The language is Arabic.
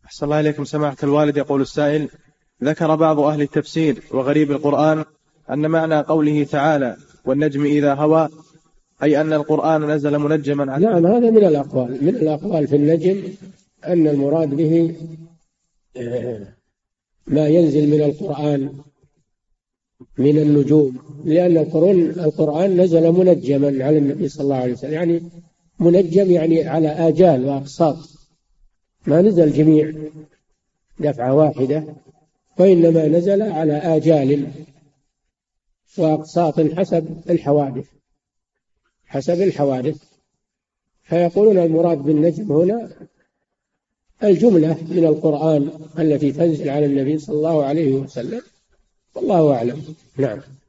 أحسن الله إليكم سماحة الوالد. يقول السائل: ذكر بعض أهل التفسير وغريب القرآن أن معنى قوله تعالى والنجم إذا هوى أي أن القرآن نزل منجما على. نعم، هذا من الأقوال في النجم، أن المراد به ما ينزل من القرآن من النجوم، لأن القرآن نزل منجما على النبي صلى الله عليه وسلم، يعني منجم يعني على آجال وأقساط، ما نزل جميع دفعة واحدة، وإنما نزل على آجال وأقساط حسب الحوادث. فيقولون المراد بالنجم هنا الجملة من القرآن التي تنزل على النبي صلى الله عليه وسلم، والله أعلم. نعم.